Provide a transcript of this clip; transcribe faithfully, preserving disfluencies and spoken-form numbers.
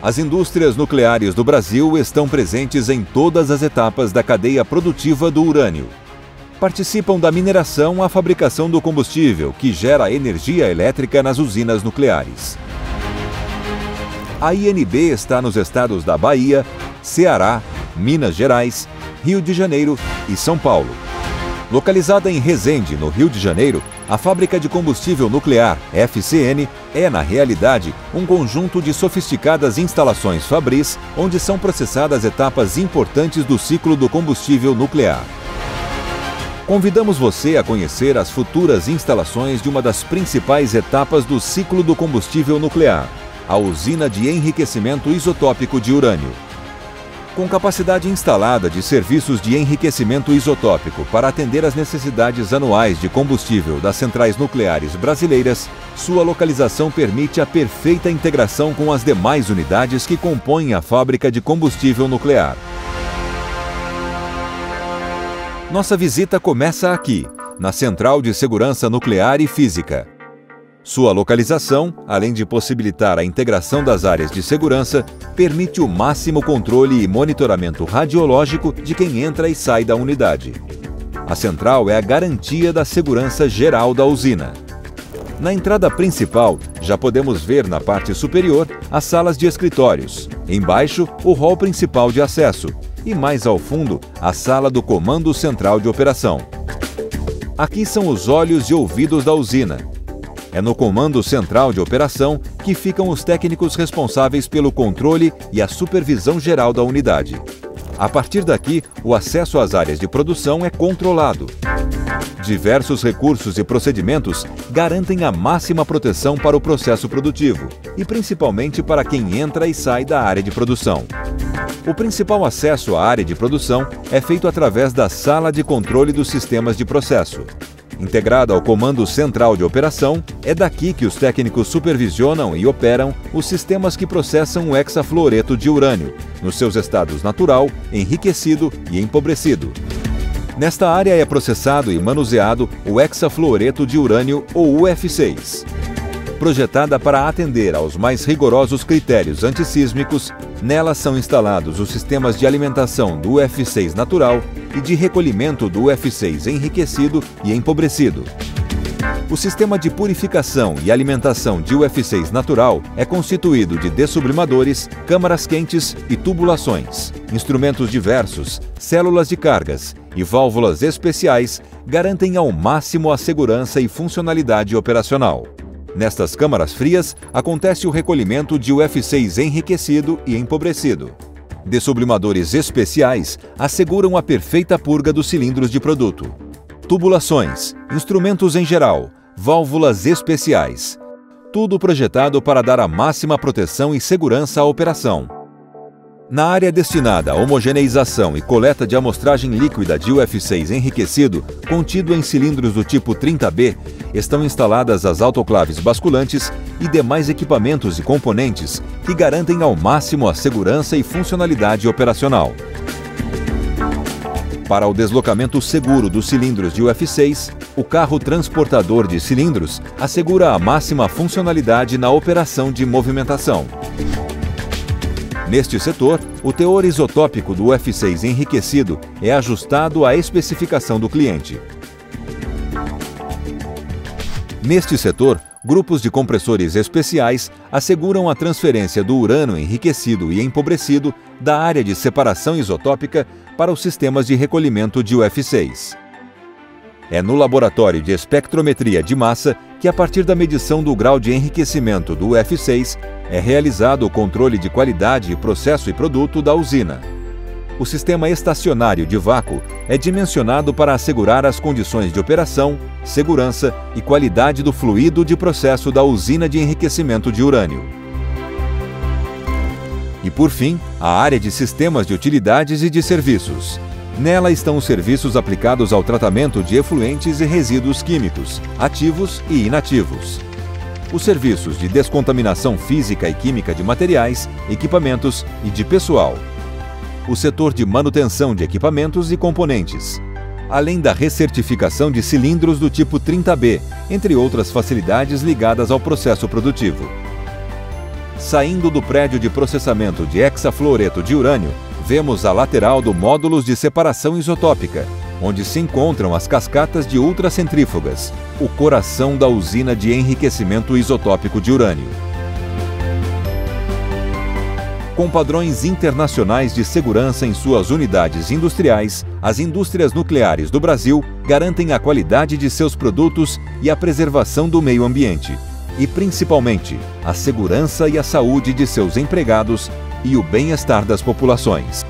As indústrias nucleares do Brasil estão presentes em todas as etapas da cadeia produtiva do urânio. Participam da mineração à fabricação do combustível, que gera energia elétrica nas usinas nucleares. A I N B está nos estados da Bahia, Ceará, Minas Gerais, Rio de Janeiro e São Paulo. Localizada em Resende, no Rio de Janeiro, a fábrica de combustível nuclear, F C N, é, na realidade, um conjunto de sofisticadas instalações fabris, onde são processadas etapas importantes do ciclo do combustível nuclear. Convidamos você a conhecer as futuras instalações de uma das principais etapas do ciclo do combustível nuclear, a usina de enriquecimento isotópico de urânio. Com capacidade instalada de serviços de enriquecimento isotópico para atender às necessidades anuais de combustível das centrais nucleares brasileiras, sua localização permite a perfeita integração com as demais unidades que compõem a fábrica de combustível nuclear. Nossa visita começa aqui, na Central de Segurança Nuclear e Física. Sua localização, além de possibilitar a integração das áreas de segurança, permite o máximo controle e monitoramento radiológico de quem entra e sai da unidade. A central é a garantia da segurança geral da usina. Na entrada principal, já podemos ver na parte superior as salas de escritórios, embaixo o hall principal de acesso e mais ao fundo a sala do Comando Central de Operação. Aqui são os olhos e ouvidos da usina. É no Comando Central de Operação que ficam os técnicos responsáveis pelo controle e a supervisão geral da unidade. A partir daqui, o acesso às áreas de produção é controlado. Diversos recursos e procedimentos garantem a máxima proteção para o processo produtivo e principalmente para quem entra e sai da área de produção. O principal acesso à área de produção é feito através da Sala de Controle dos Sistemas de Processo. Integrada ao Comando Central de Operação, é daqui que os técnicos supervisionam e operam os sistemas que processam o hexafluoreto de urânio, nos seus estados natural, enriquecido e empobrecido. Nesta área é processado e manuseado o hexafluoreto de urânio, ou U F seis. Projetada para atender aos mais rigorosos critérios antissísmicos, nela são instalados os sistemas de alimentação do U F seis natural e de recolhimento do U F seis enriquecido e empobrecido. O sistema de purificação e alimentação de U F seis natural é constituído de dessublimadores, câmaras quentes e tubulações. Instrumentos diversos, células de cargas e válvulas especiais garantem ao máximo a segurança e funcionalidade operacional. Nestas câmaras frias, acontece o recolhimento de U F seis enriquecido e empobrecido. Dessublimadores especiais asseguram a perfeita purga dos cilindros de produto. Tubulações, instrumentos em geral, válvulas especiais. Tudo projetado para dar a máxima proteção e segurança à operação. Na área destinada à homogeneização e coleta de amostragem líquida de U F seis enriquecido, contido em cilindros do tipo trinta B, estão instaladas as autoclaves basculantes e demais equipamentos e componentes que garantem ao máximo a segurança e funcionalidade operacional. Para o deslocamento seguro dos cilindros de U F seis, o carro transportador de cilindros assegura a máxima funcionalidade na operação de movimentação. Neste setor, o teor isotópico do U F seis enriquecido é ajustado à especificação do cliente. Neste setor, grupos de compressores especiais asseguram a transferência do urânio enriquecido e empobrecido da área de separação isotópica para os sistemas de recolhimento de U F seis. É no laboratório de espectrometria de massa que, a partir da medição do grau de enriquecimento do U F seis, é realizado o controle de qualidade e processo e produto da usina. O sistema estacionário de vácuo é dimensionado para assegurar as condições de operação, segurança e qualidade do fluido de processo da usina de enriquecimento de urânio. E, por fim, a área de sistemas de utilidades e de serviços. Nela estão os serviços aplicados ao tratamento de efluentes e resíduos químicos, ativos e inativos. Os serviços de descontaminação física e química de materiais, equipamentos e de pessoal. O setor de manutenção de equipamentos e componentes, além da recertificação de cilindros do tipo trinta B, entre outras facilidades ligadas ao processo produtivo. Saindo do prédio de processamento de hexafluoreto de urânio, vemos a lateral do módulos de separação isotópica, onde se encontram as cascatas de ultracentrífugas, o coração da usina de enriquecimento isotópico de urânio. Com padrões internacionais de segurança em suas unidades industriais, as indústrias nucleares do Brasil garantem a qualidade de seus produtos e a preservação do meio ambiente, e principalmente a segurança e a saúde de seus empregados e o bem-estar das populações.